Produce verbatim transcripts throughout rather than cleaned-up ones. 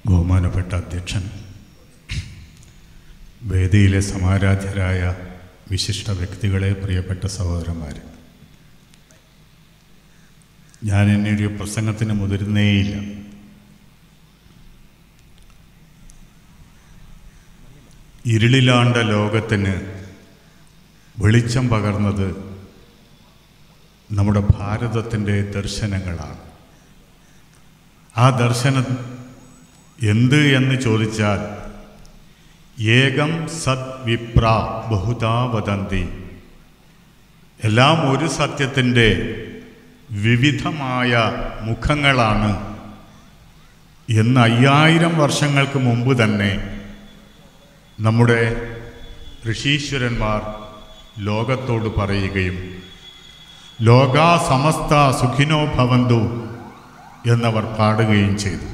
ബഹുമാനപ്പെട്ട അധ്യക്ഷൻ, വേദിയിലെ സമാരാധ്യരായ വിശിഷ്ട വ്യക്തികളെ, പ്രിയപ്പെട്ട സഹോദരന്മാർ, ഞാൻ എന്നൊരു പ്രസംഗത്തിന് മുതിരുന്നേയില്ല. ഇരുളിലാണ്ട ലോകത്തിന് വെളിച്ചം പകർന്നത് നമ്മുടെ ഭാരതത്തിൻ്റെ ദർശനങ്ങളാണ്. ആ ദർശനം എന്ത് എന്ന് ചോദിച്ചാൽ, ഏകം സത് വിപ്ര ബഹുധാ വദന്തി, എല്ലാം ഒരു സത്യത്തിൻ്റെ വിവിധമായ മുഖങ്ങളാണ് എന്ന് അയ്യായിരം വർഷങ്ങൾക്ക് മുമ്പ് തന്നെ നമ്മുടെ ഋഷീശ്വരന്മാർ ലോകത്തോട് പറയുകയും ലോകാ സമസ്ത സുഖിനോ ഭവന്തു എന്നവർ പാടുകയും ചെയ്തു.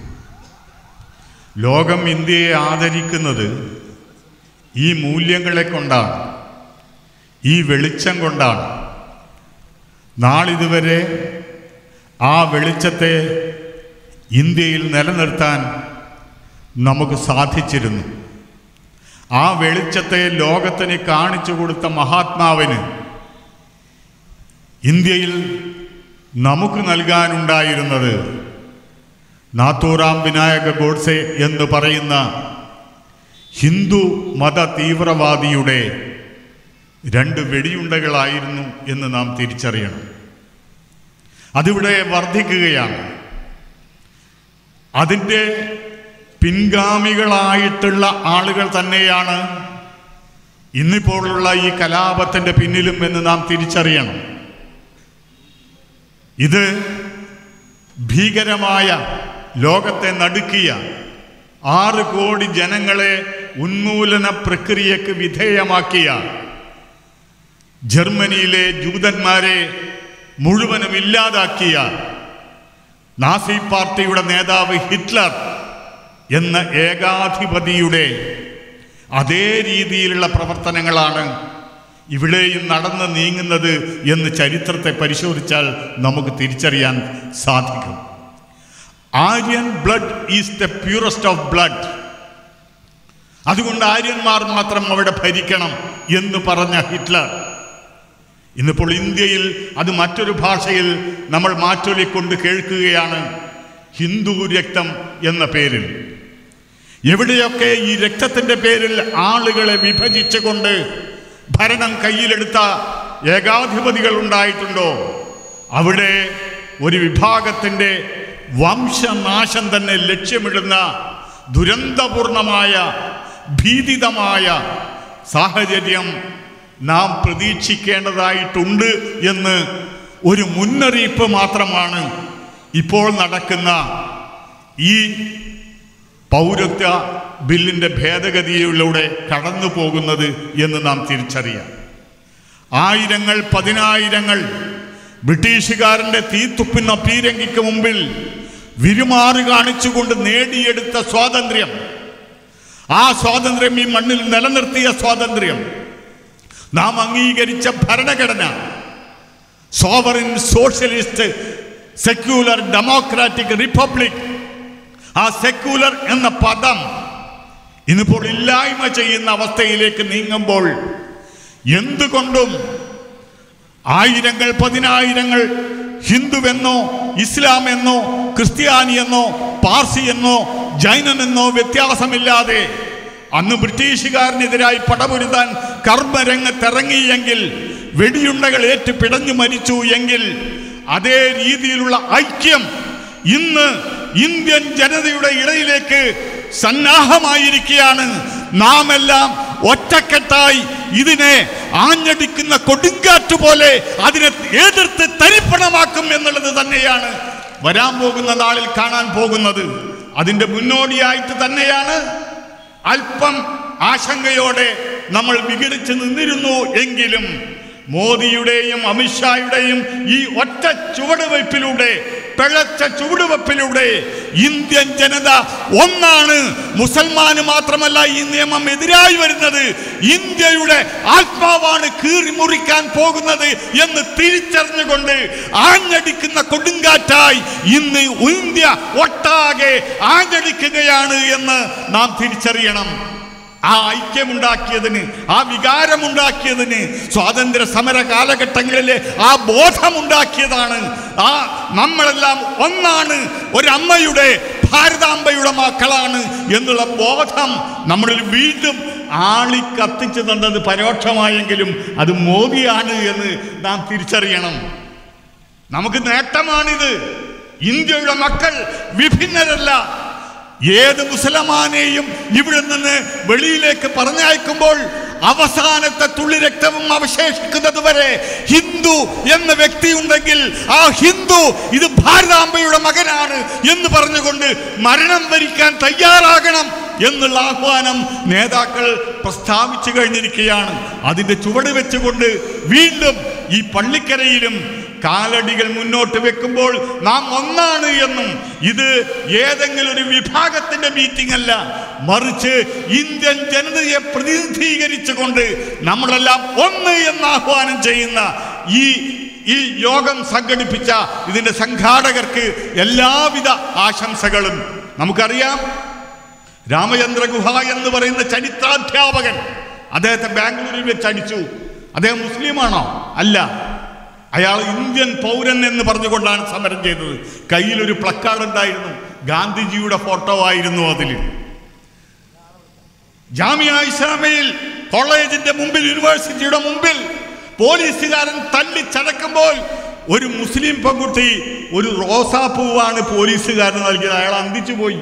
ലോകം ഇന്ത്യയെ ആദരിക്കുന്നത് ഈ മൂല്യങ്ങളെ കൊണ്ടാണ്, ഈ വെളിച്ചം കൊണ്ടാണ്. നാളിതുവരെ ആ വെളിച്ചത്തെ ഇന്ത്യയിൽ നിലനിർത്താൻ നമുക്ക് സാധിച്ചിരുന്നു. ആ വെളിച്ചത്തെ ലോകത്തിന് കാണിച്ചു കൊടുത്ത മഹാത്മാവിന് ഇന്ത്യയിൽ നമുക്ക് നൽകാനുണ്ടായിരുന്നത് നാഥൂറാം വിനായക ഗോഡ്സെ എന്ന് പറയുന്ന ഹിന്ദു മത തീവ്രവാദിയുടെ രണ്ട് വെടിയുണ്ടകളായിരുന്നു എന്ന് നാം തിരിച്ചറിയണം. അതിവിടെ വർദ്ധിക്കുകയാണ്. അതിൻ്റെ പിൻഗാമികളായിട്ടുള്ള ആളുകൾ തന്നെയാണ് ഇന്നിപ്പോഴുള്ള ഈ കലാപത്തിൻ്റെ പിന്നിലും എന്ന് നാം തിരിച്ചറിയണം. ഇത് ഭീകരമായ ലോകത്തെ നടുക്കിയ ആറ് കോടി ജനങ്ങളെ ഉന്മൂലന പ്രക്രിയക്ക് വിധേയമാക്കിയ ജർമ്മനിയിലെ ജൂതന്മാരെ മുഴുവനും ഇല്ലാതാക്കിയ നാസി പാർട്ടിയുടെ നേതാവ് ഹിറ്റ്ലർ എന്ന ഏകാധിപതിയുടെ അതേ രീതിയിലുള്ള പ്രവർത്തനങ്ങളാണ് ഇവിടെയും നടന്ന് നീങ്ങുന്നത് എന്ന് ചരിത്രത്തെ പരിശോധിച്ചാൽ നമുക്ക് തിരിച്ചറിയാൻ സാധിക്കും. Aryan blood is the purest of blood. അതുകൊണ്ട് ആര്യന്മാർ മാത്രം അവിടെ ഭരിക്കണം എന്ന് പറഞ്ഞ ഹിറ്റ്ലർ ഇന്നിപ്പോൾ ഇന്ത്യയിൽ അത് മറ്റൊരു ഭാഷയിൽ നമ്മൾ മാറ്റൊലിക്കൊണ്ട് കേൾക്കുകയാണ്, ഹിന്ദു രക്തം എന്ന പേരിൽ. എവിടെയൊക്കെ ഈ രക്തത്തിൻ്റെ പേരിൽ ആളുകളെ വിഭജിച്ചുകൊണ്ട് ഭരണം കയ്യിലെടുത്ത ഏകാധിപതികൾ ഉണ്ടായിട്ടുണ്ടോ, അവിടെ ഒരു വിഭാഗത്തിൻ്റെ വംശനാശം തന്നെ ലക്ഷ്യമിടുന്ന ദുരന്തപൂർണമായ ഭീതിതമായ സാഹചര്യം നാം പ്രതീക്ഷിക്കേണ്ടതായിട്ടുണ്ട് എന്ന് ഒരു മുന്നറിയിപ്പ് മാത്രമാണ് ഇപ്പോൾ നടക്കുന്ന ഈ പൗരത്വ ബില്ലിൻ്റെ ഭേദഗതിയിലൂടെ കടന്നു പോകുന്നത് എന്ന് നാം തിരിച്ചറിയാം. ആയിരങ്ങൾ പതിനായിരങ്ങൾ ബ്രിട്ടീഷുകാരൻ്റെ തീത്തുപ്പിന്ന പീരങ്കിക്ക് മുമ്പിൽ വിരുമാറ് കാണിച്ചുകൊണ്ട് നേടിയെടുത്ത സ്വാതന്ത്ര്യം, ആ സ്വാതന്ത്ര്യം, ഈ മണ്ണിൽ നിലനിർത്തിയ സ്വാതന്ത്ര്യം, നാം അംഗീകരിച്ച ഭരണഘടന, sovereign socialist secular democratic republic, ആ സെക്യുലർ എന്ന പദം ഇന്നിപ്പോൾ ഇല്ലായ്മ ചെയ്യുന്ന അവസ്ഥയിലേക്ക് നീങ്ങുമ്പോൾ എന്തുകൊണ്ടും ആയിരങ്ങൾ പതിനായിരങ്ങൾ ഹിന്ദുവെന്നോ ഇസ്ലാം എന്നോ ക്രിസ്ത്യാനി എന്നോ പാർസി എന്നോ ജൈനനെന്നോ വ്യത്യാസമില്ലാതെ അന്ന് ബ്രിട്ടീഷുകാരനെതിരായി പടപൊരുതാൻ കർമ്മരംഗത്തിറങ്ങിയെങ്കിൽ, വെടിയുണ്ടകൾ ഏറ്റ് പിടഞ്ഞു മരിച്ചു എങ്കിൽ, അതേ രീതിയിലുള്ള ഐക്യം ഇന്ന് ഇന്ത്യൻ ജനതയുടെ ഇടയിലേക്ക് സന്നാഹമായിരിക്കുകയാണ്. നാം എല്ലാം ഒറ്റക്കെട്ടായി ഇതിനെ ആഞ്ഞടിക്കുന്ന കൊടുങ്കാറ്റ് പോലെ അതിനെ എതിർത്ത് തരിപ്പണമാക്കും എന്നുള്ളത് തന്നെയാണ് വരാൻ പോകുന്ന നാളിൽ കാണാൻ പോകുന്നത്. അതിൻ്റെ മുന്നോടിയായിട്ട് തന്നെയാണ് അല്പം ആശങ്കയോടെ നമ്മൾ വിഘടിച്ച് നിന്നിരുന്നു എങ്കിലും മോദിയുടെയും അമിത്ഷായുടെയും ഈ ഒറ്റ ചുവടുവയ്പിലൂടെ പിഴച്ച ചുവടുവെപ്പിലൂടെ ഇന്ത്യൻ ജനത ഒന്നാണ്. മുസൽമാന് മാത്രമല്ല ഈ നിയമം എതിരായി വരുന്നത്, ഇന്ത്യയുടെ ആത്മാവാണ് കീറി മുറിക്കാൻ പോകുന്നത് എന്ന് തിരിച്ചറിഞ്ഞുകൊണ്ട് ആഞ്ഞടിക്കുന്ന കൊടുങ്കാറ്റായി ഇന്ന് ഇന്ത്യ ഒട്ടാകെ ആഞ്ഞടിക്കുകയാണ് എന്ന് നാം തിരിച്ചറിയണം. ആ ഐക്യമുണ്ടാക്കിയതിന്, ആ വികാരമുണ്ടാക്കിയതിന്, സ്വാതന്ത്ര്യ സമര കാലഘട്ടങ്ങളിലെ ആ ബോധമുണ്ടാക്കിയതാണ്. ആ നമ്മളെല്ലാം ഒന്നാണ്, ഒരമ്മയുടെ ഭാരതാംബയുടെ മക്കളാണ് എന്നുള്ള ബോധം നമ്മളിൽ വീണ്ടും ആളി കത്തിച്ചു തന്നത് പരോക്ഷമായെങ്കിലും അത് മോദിയാണ് എന്ന് നാം തിരിച്ചറിയണം. നമുക്ക് നേട്ടമാണിത്. ഇന്ത്യയുടെ മക്കൾ വിഭിന്നരല്ല. ഏത് മുസൽമാനെയും ഇവിടെ നിന്ന് വെളിയിലേക്ക് പറഞ്ഞയക്കുമ്പോൾ അവസാനത്തെ തുള്ളി രക്തവും അവശേഷിക്കുന്നത് വരെ ഹിന്ദു എന്ന വ്യക്തി ഉണ്ടെങ്കിൽ ആ ഹിന്ദു ഇത് ഭാരതാംബയുടെ മകനാണ് എന്ന് പറഞ്ഞുകൊണ്ട് മരണം വരിക്കാൻ തയ്യാറാകണം എന്നുള്ള ആഹ്വാനം നേതാക്കൾ പ്രസ്താവിച്ചു കഴിഞ്ഞിരിക്കുകയാണ്. അതിന്റെ ചുവട് വെച്ചുകൊണ്ട് വീണ്ടും ഈ പള്ളിക്കരയിലും കാലടികൾ മുന്നോട്ട് വെക്കുമ്പോൾ നാം ഒന്നാണ് എന്നും ഇത് ഏതെങ്കിലും ഒരു വിഭാഗത്തിന്റെ മീറ്റിംഗ് അല്ല, മറിച്ച് ഇന്ത്യൻ ജനതയെ പ്രതിനിധീകരിച്ചുകൊണ്ട് നമ്മളെല്ലാം ഒന്ന് എന്ന് ആഹ്വാനം ചെയ്യുന്ന ഈ ഈ യോഗം സംഘടിപ്പിച്ച ഇതിന്റെ സംഘാടകർക്ക് എല്ലാവിധ ആശംസകളും. നമുക്കറിയാം, രാമചന്ദ്ര ഗുഹ എന്ന് പറയുന്ന ചരിത്രാധ്യാപകൻ, അദ്ദേഹത്തെ ബാംഗ്ലൂരിൽ വെച്ച് അടിച്ചു. അദ്ദേഹം മുസ്ലിമാണോ? അല്ല, അയാൾ ഇന്ത്യൻ പൗരൻ എന്ന് പറഞ്ഞുകൊണ്ടാണ് സമരം ചെയ്തത്. കയ്യിലൊരു പ്ലക്കാർഡ് ഉണ്ടായിരുന്നു, ഗാന്ധിജിയുടെ ഫോട്ടോ ആയിരുന്നു അതിൽ. ജാമിയ ഇസ്ലാമിയിൽ കോളേജിന്റെ മുമ്പിൽ, യൂണിവേഴ്സിറ്റിയുടെ മുമ്പിൽ പോലീസുകാരൻ തല്ലിച്ചടക്കുമ്പോൾ ഒരു മുസ്ലിം പെൺകുട്ടി ഒരു റോസാപ്പൂവാണ് പോലീസുകാരൻ നൽകിയത്. അയാൾ അന്തിച്ചു പോയി.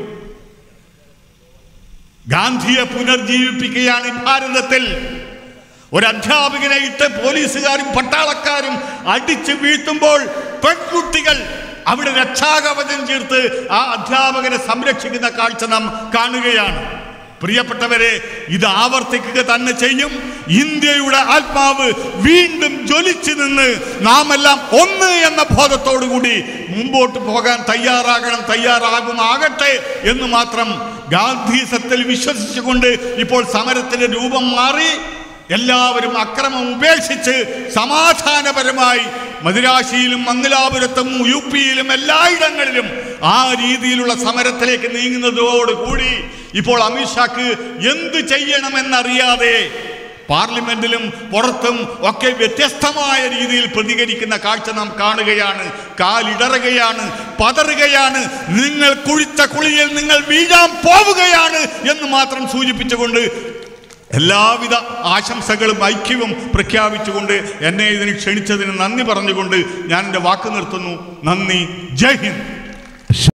ഗാന്ധിയെ പുനർജീവിപ്പിക്കുകയാണ് ഭാരതത്തിൽ. ഒരു അധ്യാപകനെ ഇട്ട് പോലീസുകാരും പട്ടാളക്കാരും അടിച്ചു വീഴ്ത്തുമ്പോൾ പെൺകുട്ടികൾ അവിടെ രക്ഷാകവചം ചേർത്ത് ആ അധ്യാപകനെ സംരക്ഷിക്കുന്ന കാഴ്ച നാം കാണുകയാണ്. പ്രിയപ്പെട്ടവരെ, ഇത് ആവർത്തിക്കുക തന്നെ ചെയ്യും. ഇന്ത്യയുടെ ആത്മാവ് വീണ്ടും ജ്വലിച്ചു നിന്ന് നാം എല്ലാം ഒന്ന് എന്ന ബോധത്തോടു കൂടി മുമ്പോട്ട് പോകാൻ തയ്യാറാകണം, തയ്യാറാകുമാകട്ടെ എന്ന് മാത്രം ഗാന്ധിസത്തിൽ വിശ്വസിച്ചുകൊണ്ട് ഇപ്പോൾ സമരത്തിന്റെ രൂപം മാറി. എല്ലാവരും അക്രമം ഉപേക്ഷിച്ച് സമാധാനപരമായി മദിരാശിയിലും മംഗലാപുരത്തും യു പിയിലും എല്ലായിടങ്ങളിലും ആ രീതിയിലുള്ള സമരത്തിലേക്ക് നീങ്ങുന്നതോടുകൂടി ഇപ്പോൾ അമിത്ഷാക്ക് എന്ത് ചെയ്യണമെന്നറിയാതെ പാർലമെന്റിലും പുറത്തും ഒക്കെ വ്യത്യസ്തമായ രീതിയിൽ പ്രതികരിക്കുന്ന കാഴ്ച നാം കാണുകയാണ്. കാലിടറുകയാണ്, പതറുകയാണ്, നിങ്ങൾ കുഴിച്ച കുളിയിൽ നിങ്ങൾ വീഴാൻ പോവുകയാണ് എന്ന് മാത്രം സൂചിപ്പിച്ചുകൊണ്ട് എല്ലാവിധ ആശംസകളും ഐക്യവും പ്രഖ്യാപിച്ചുകൊണ്ട് എന്നെ ഇതിന് ക്ഷണിച്ചതിന് നന്ദി പറഞ്ഞുകൊണ്ട് ഞാൻ എൻ്റെ വാക്ക് നിർത്തുന്നു. നന്ദി. ജയ് ഹിന്ദ്.